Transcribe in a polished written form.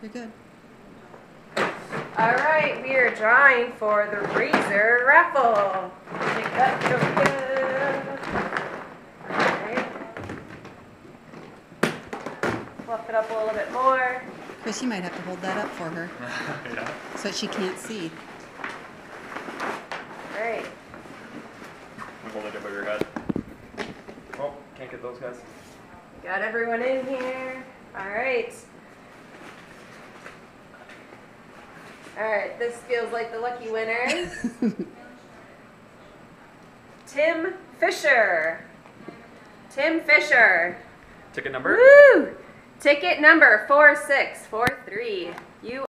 You're good. All right, we are drawing for the Razor Raffle. Take that token. All right. Fluff it up a little bit more. Chris, you might have to hold that up for her. Yeah. So she can't see. All right. Hold it above your head. Oh, can't get those guys. Got everyone in here. All right. All right, this feels like the lucky winner. Tim Fisher. Tim Fisher. Ticket number? Woo! Ticket number 4643. You